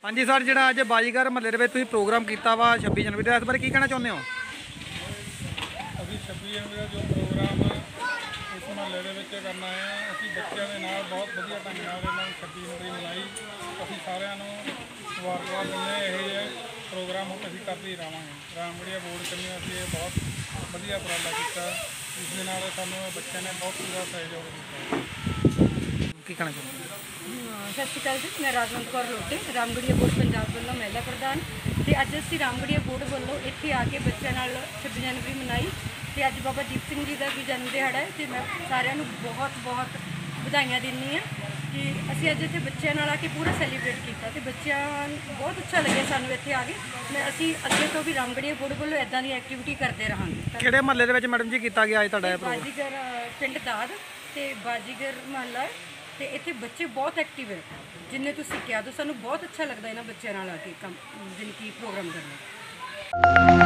हाँ जी सर, जो अज बाजीगर महल्ले में प्रोग्राम किया वा 26 जनवरी का, इस बारे की कहना चाहते हो? अभी 26 जनवरी का जो प्रोग्राम इस महल्ले के करना है, अभी बच्चों के नाल बहुत वधिया ढंग नाल 26 जनवरी मनाई। अभी सारिਆਂ ਨੂੰ मुबारकबाद दिंदे ये प्रोग्राम हम अभी करते ही रहेंगे। रामगढ़िया बोर्ड कन्नै अभी ये बहुत वधिया उपराला किया, इस दे नाल सानू बच्चों ने बहुत पूरा सहयोग दिता। की कहना चाहते हो? सत श्री अकाल जी, मैं राजवंत कौर लोटे, रामगढ़िया बोर्ड पंजाब वालों महिला प्रधान। तो अज असी रामगढ़िया बोर्ड वालों इत्थे आके बच्चों नाल 26 जनवरी मनाई। तो अज बाबा दीप सिंह जी का भी जन्म दिहाड़ा है। तो मैं सारिਆਂ ਨੂੰ बहुत बहुत ਵਧਾਈਆਂ ਦਿੰਦੀ ਹਾਂ कि असी अज इतने बच्चों नाल आके पूरा सैलीब्रेट किया। तो बच्चों बहुत अच्छा लगे सानू इत्थे आके। मैं असी अगे तो भी रामगढ़िया बोर्ड वालों इदां दी एक्टिविटी करते रहांगे। किहड़े महल्ले दे विच मैडम जी कीता गया अज तुहाडा प्रोग्राम? बाजीगर पिंड दाद ते बाजीगर महल्ला है। तो इत्थे बच्चे बहुत एक्टिव है, जिन्हें तुसीं कहा तो सानू बहुत अच्छा लगता है इन्हां बच्चों नाल आके काम जिनकी प्रोग्राम करना।